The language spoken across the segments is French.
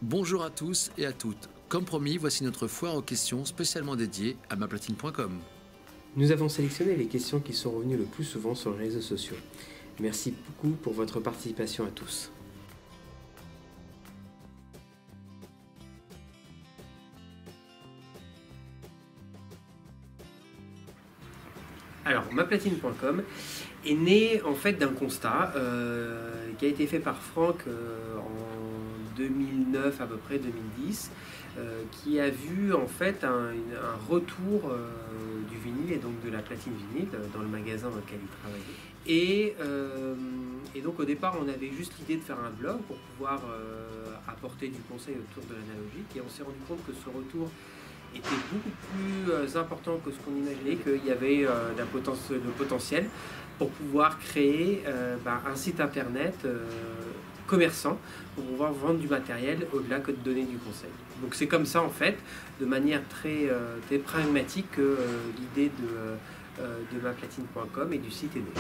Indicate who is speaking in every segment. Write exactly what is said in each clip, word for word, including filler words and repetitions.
Speaker 1: Bonjour à tous et à toutes. Comme promis, voici notre foire aux questions spécialement dédiée à ma platine point com.
Speaker 2: Nous avons sélectionné les questions qui sont revenues le plus souvent sur les réseaux sociaux. Merci beaucoup pour votre participation à tous. Alors, ma platine point com est né en fait d'un constat euh, qui a été fait par Franck euh, en deux mille neuf à peu près, deux mille dix, euh, qui a vu en fait un, une, un retour euh, du vinyle et donc de la platine vinyle dans le magasin dans lequel il travaillait. Et, euh, et donc au départ on avait juste l'idée de faire un blog pour pouvoir euh, apporter du conseil autour de l'analogique, et on s'est rendu compte que ce retour était beaucoup plus euh, important que ce qu'on imaginait, qu'il y avait euh, le potentiel, potentiel pour pouvoir créer euh, bah, un site internet euh, commerçant pour pouvoir vendre du matériel au-delà que de donner du conseil. Donc c'est comme ça en fait, de manière très, euh, très pragmatique, que euh, l'idée de, euh, de ma platine point com et du site est née.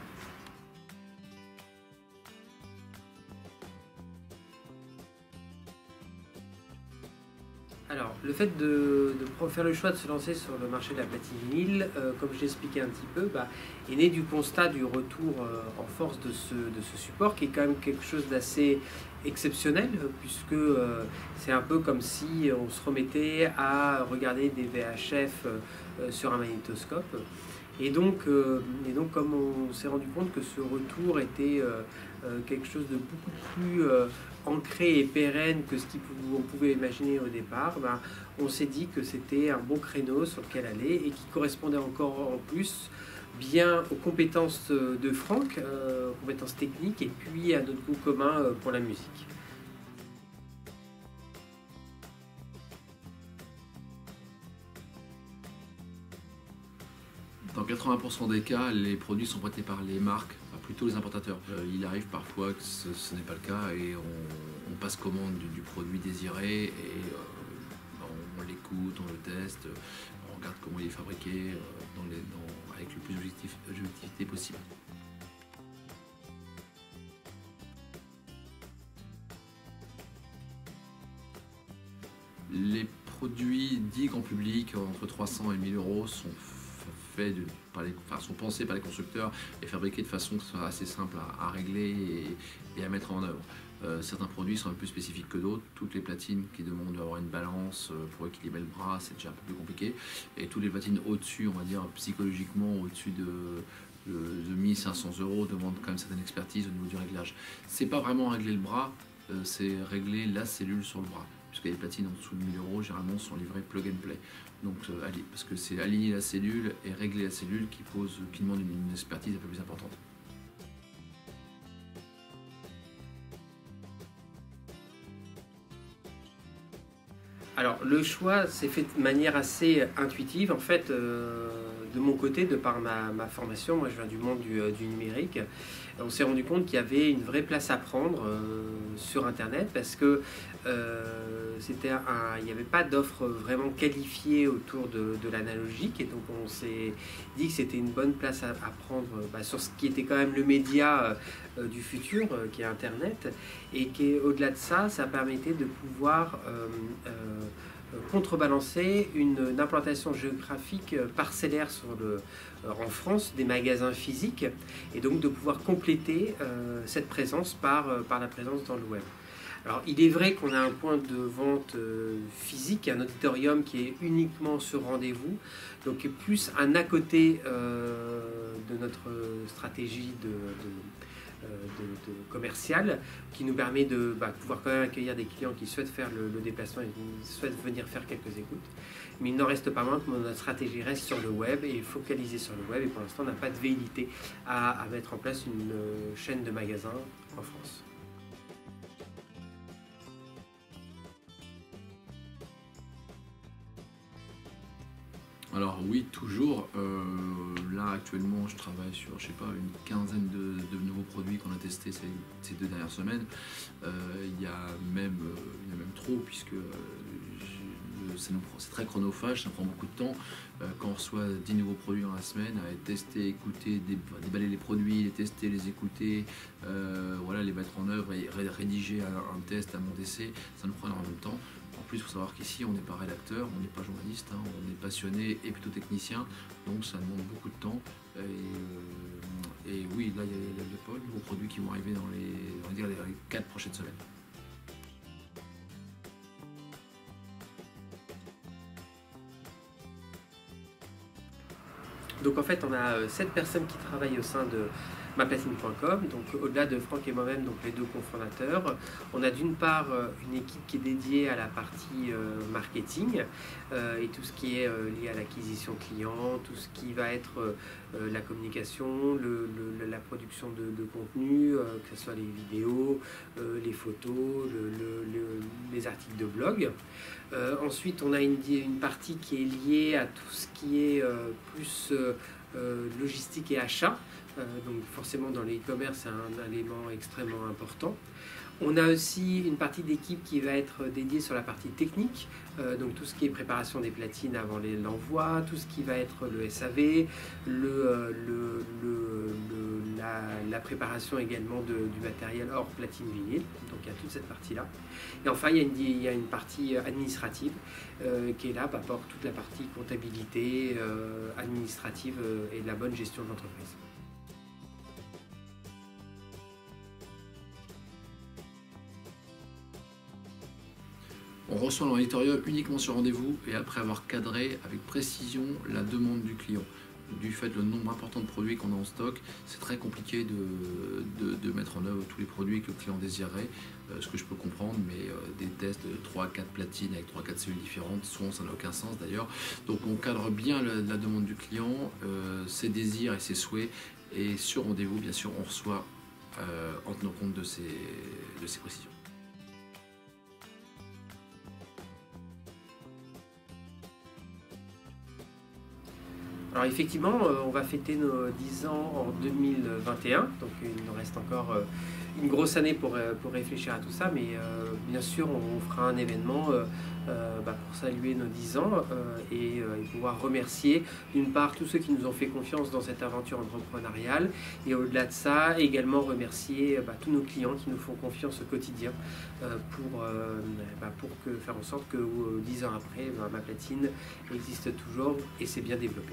Speaker 2: Alors, le fait de, de faire le choix de se lancer sur le marché de la platine vinyle, euh, comme je l'expliquais un petit peu, bah, est né du constat du retour euh, en force de ce, de ce support, qui est quand même quelque chose d'assez exceptionnel, puisque euh, c'est un peu comme si on se remettait à regarder des V H F euh, sur un magnétoscope. Et donc, euh, et donc comme on s'est rendu compte que ce retour était euh, euh, quelque chose de beaucoup plus euh, ancré et pérenne que ce qu'on pouvait imaginer au départ, ben, on s'est dit que c'était un bon créneau sur lequel aller et qui correspondait encore en plus bien aux compétences de Franck, euh, aux compétences techniques, et puis à notre goût commun euh, pour la musique.
Speaker 1: Dans quatre-vingts pour cent des cas, les produits sont prêtés par les marques, enfin plutôt les importateurs. Euh, il arrive parfois que ce, ce n'est pas le cas et on, on passe commande du, du produit désiré et euh, on, on l'écoute, on le teste, on regarde comment il est fabriqué euh, dans les, dans, avec le plus d'objectivité possible. Les produits dits grand public entre trois cents et mille euros sont faits de, par les, enfin, sont pensés par les constructeurs et fabriqués de façon que ce soit assez simple à, à régler et, et à mettre en œuvre. Euh, certains produits sont un peu plus spécifiques que d'autres. Toutes les platines qui demandent d'avoir une balance pour équilibrer le bras, c'est déjà un peu plus compliqué. Et toutes les platines au-dessus, on va dire psychologiquement au-dessus de, de, de mille cinq cents euros, demandent quand même certaine expertise au niveau du réglage. C'est pas vraiment régler le bras, euh, c'est régler la cellule sur le bras. Puisque les platines en dessous de mille euros généralement sont livrées plug and play. Donc, euh, parce que c'est aligner la cellule et régler la cellule qui, pose, qui demande une, une expertise un peu plus importante.
Speaker 2: Alors, le choix s'est fait de manière assez intuitive. En fait, euh, de mon côté, de par ma, ma formation, moi je viens du monde du, du numérique, on s'est rendu compte qu'il y avait une vraie place à prendre euh, sur Internet, parce que euh, c'était un, il n'y avait pas d'offre vraiment qualifiée autour de, de l'analogique, et donc on s'est dit que c'était une bonne place à, à prendre bah, sur ce qui était quand même le média euh, du futur, euh, qui est Internet, et qui, au-delà de ça, ça permettait de pouvoir euh, euh, contrebalancer une, une implantation géographique parcellaire sur le, en France des magasins physiques, et donc de pouvoir compléter euh, cette présence par, euh, par la présence dans le web. Alors, il est vrai qu'on a un point de vente euh, physique, un auditorium qui est uniquement sur rendez-vous, donc plus un à côté euh, de notre stratégie de, de De, de commercial, qui nous permet de bah, pouvoir quand même accueillir des clients qui souhaitent faire le, le déplacement et qui souhaitent venir faire quelques écoutes. Mais il n'en reste pas moins que notre stratégie reste sur le web et focalisée sur le web, et pour l'instant on n'a pas de velléité à, à mettre en place une euh, chaîne de magasins en France.
Speaker 1: Alors oui, toujours. Euh, là actuellement, je travaille sur, je sais pas, une quinzaine de, de nouveaux produits qu'on a testés ces, ces deux dernières semaines. Euh, il y a même, euh, il y a même trop, puisque euh, c'est très chronophage, ça prend beaucoup de temps. Euh, quand on reçoit dix nouveaux produits dans la semaine, à tester, écouter, déballer les produits, les tester, les écouter, euh, voilà, les mettre en œuvre et rédiger un, un test à mon décès, ça nous prend énormément de temps. En plus, il faut savoir qu'ici, on n'est pas rédacteur, on n'est pas journaliste, hein, on est passionné et plutôt technicien, donc ça demande beaucoup de temps. Et, euh, et oui, là, il y a, il y a de Paul, de nouveaux produits qui vont arriver dans les, on va dire, les quatre prochaines semaines.
Speaker 2: Donc en fait, on a sept personnes qui travaillent au sein de maplatine point com, donc au-delà de Franck et moi-même, donc les deux cofondateurs. On a d'une part une équipe qui est dédiée à la partie euh, marketing euh, et tout ce qui est euh, lié à l'acquisition client, tout ce qui va être euh, la communication, le, le, la production de, de contenu, euh, que ce soit les vidéos, euh, les photos, le, le, le, les articles de blog. Euh, ensuite, on a une, une partie qui est liée à tout ce qui est euh, plus euh, euh, logistique et achat. Euh, donc forcément, dans le e-commerce, c'est un, un élément extrêmement important. On a aussi une partie d'équipe qui va être dédiée sur la partie technique, euh, donc tout ce qui est préparation des platines avant l'envoi, tout ce qui va être le S A V, le, euh, le, le, le, la, la préparation également de, du matériel hors platine vinyle, donc il y a toute cette partie-là. Et enfin, il y a une, il y a une partie administrative euh, qui est là bah, pour toute la partie comptabilité euh, administrative euh, et de la bonne gestion de l'entreprise.
Speaker 1: On reçoit l'éditorial uniquement sur rendez-vous et après avoir cadré avec précision la demande du client. Du fait le nombre important de produits qu'on a en stock, c'est très compliqué de, de, de mettre en œuvre tous les produits que le client désirerait, euh, ce que je peux comprendre, mais euh, des tests de trois à quatre platines avec trois à quatre cellules différentes, souvent ça n'a aucun sens d'ailleurs. Donc on cadre bien la, la demande du client, euh, ses désirs et ses souhaits, et sur rendez-vous, bien sûr, on reçoit euh, en tenant compte de ces, de ces précisions.
Speaker 2: Alors effectivement, on va fêter nos dix ans en deux mille vingt et un, donc il nous reste encore une grosse année pour, pour réfléchir à tout ça, mais euh, bien sûr on fera un événement euh, euh, bah, pour saluer nos dix ans euh, et, euh, et pouvoir remercier d'une part tous ceux qui nous ont fait confiance dans cette aventure entrepreneuriale, et au-delà de ça également remercier bah, tous nos clients qui nous font confiance au quotidien euh, pour, euh, bah, pour que, faire en sorte que euh, dix ans après, bah, Maplatine existe toujours et s'est bien développé.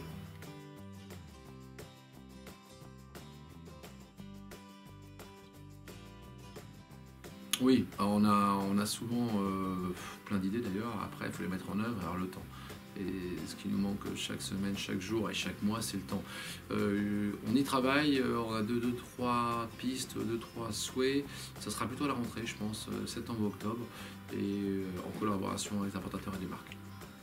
Speaker 1: Oui, on a, on a souvent euh, plein d'idées d'ailleurs, après il faut les mettre en œuvre et avoir le temps. Et ce qui nous manque chaque semaine, chaque jour et chaque mois, c'est le temps. Euh, on y travaille, on a deux, deux, trois pistes, deux, trois souhaits. Ça sera plutôt à la rentrée, je pense, septembre ou octobre, et en collaboration avec les importateurs et les marques.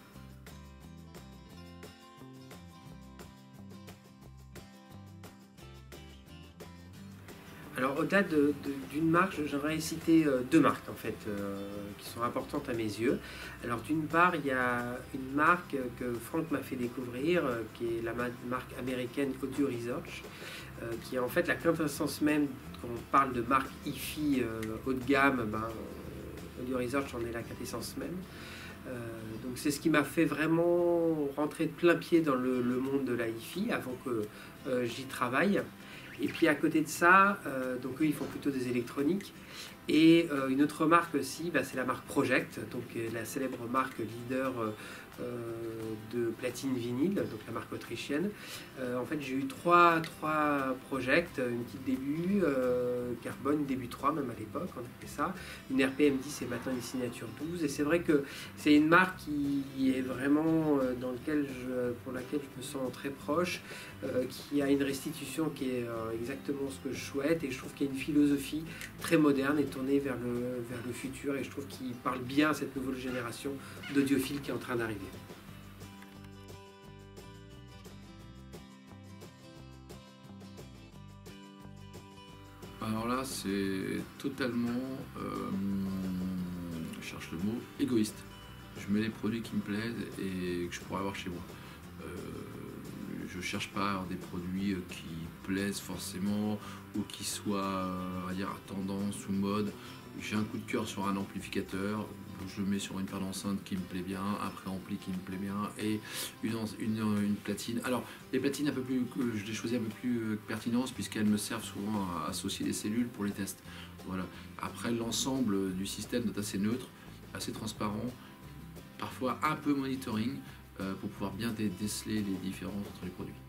Speaker 2: Alors au-delà de, de, d'une marque, j'aimerais citer euh, deux marques en fait euh, qui sont importantes à mes yeux. Alors d'une part, il y a une marque que Franck m'a fait découvrir, euh, qui est la marque américaine Audio Research, euh, qui est en fait la quintessence même quand on parle de marque hi-fi euh, haut de gamme. Ben, euh, Audio Research en est la quintessence même. Euh, donc c'est ce qui m'a fait vraiment rentrer de plein pied dans le, le monde de la hi-fi avant que euh, j'y travaille. Et puis à côté de ça, euh, donc eux ils font plutôt des électroniques. Et euh, une autre marque aussi, bah, c'est la marque Project, donc euh, la célèbre marque leader euh, de platine vinyle, donc la marque autrichienne. Euh, en fait j'ai eu trois, trois projects, une petite début, euh, Carbone, début trois même à l'époque, on a fait ça, une R P M dix et maintenant une signature douze. Et c'est vrai que c'est une marque qui est vraiment euh, dans lequel je, pour laquelle je me sens très proche, euh, qui a une restitution qui est euh, exactement ce que je souhaite, et je trouve qu'il y a une philosophie très moderne et tournée vers le, vers le futur, et je trouve qu'il parle bien à cette nouvelle génération d'audiophiles qui est en train d'arriver.
Speaker 1: Alors là, c'est totalement, euh, je cherche le mot, égoïste. Je mets les produits qui me plaisent et que je pourrais avoir chez moi. Euh, je ne cherche pas à avoir des produits qui plaisent forcément ou qui soient, on va dire, à tendance ou mode. J'ai un coup de cœur sur un amplificateur, je le mets sur une paire d'enceintes qui me plaît bien, un préampli qui me plaît bien et une, une, une platine. Alors les platines un peu plus, je les choisis un peu plus pertinentes puisqu'elles me servent souvent à associer des cellules pour les tests. Voilà. Après l'ensemble du système est assez neutre, assez transparent, parfois un peu monitoring euh, pour pouvoir bien dé déceler les différences entre les produits.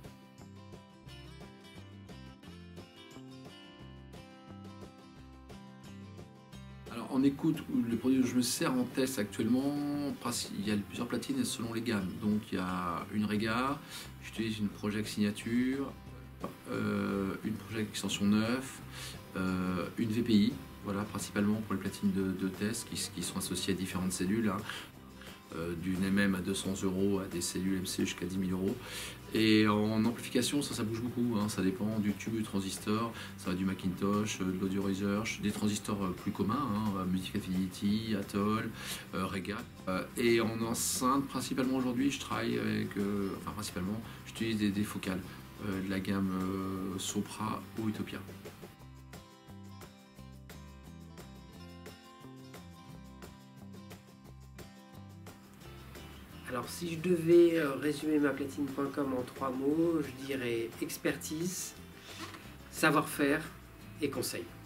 Speaker 1: Alors en écoute, le produit dont je me sers en test actuellement, il y a plusieurs platines selon les gammes. Donc il y a une Rega, j'utilise une Project Signature, euh, une Project Extension neuf, euh, une V P I, voilà, principalement pour les platines de, de test qui, qui sont associées à différentes cellules. Hein. Euh, d'une M M à deux cents euros à des cellules M C jusqu'à dix mille euros. Et en amplification, ça, ça bouge beaucoup, hein. Ça dépend du tube du transistor, ça va du Macintosh, de l'Audio Research, des transistors plus communs, hein, Music Affinity, Atoll, euh, Rega. Euh, et en enceinte, principalement aujourd'hui, je travaille avec, euh, enfin principalement, j'utilise des, des focales euh, de la gamme euh, Sopra ou Utopia.
Speaker 2: Alors si je devais résumer ma platine point com en trois mots, je dirais expertise, savoir-faire et conseil.